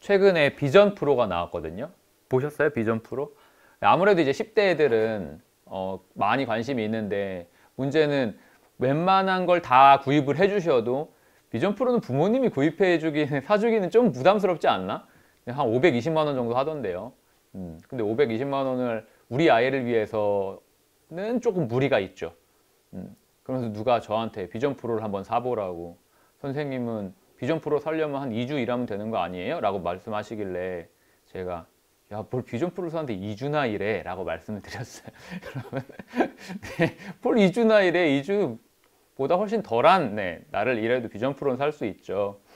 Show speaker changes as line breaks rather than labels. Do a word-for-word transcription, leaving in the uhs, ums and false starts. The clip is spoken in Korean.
최근에 비전 프로가 나왔거든요. 보셨어요? 비전 프로? 아무래도 이제 십 대 애들은 어, 많이 관심이 있는데, 문제는 웬만한 걸 다 구입을 해주셔도 비전 프로는 부모님이 구입해 주기는, 사주기는 좀 부담스럽지 않나? 한 오백이십만 원 정도 하던데요. 음, 근데 오백이십만 원을 우리 아이를 위해서는 조금 무리가 있죠. 음, 그래서 누가 저한테 비전 프로를 한번 사보라고, 선생님은 비전 프로 사려면 한 이 주 일하면 되는 거 아니에요? 라고 말씀하시길래 제가, 야, 뭘 비전 프로 사는데 이 주나 일해? 라고 말씀을 드렸어요. 그러면 네, 뭘 이 주나 일해? 이 주보다 훨씬 덜한 네, 나를 일해도 비전 프로는 살 수 있죠.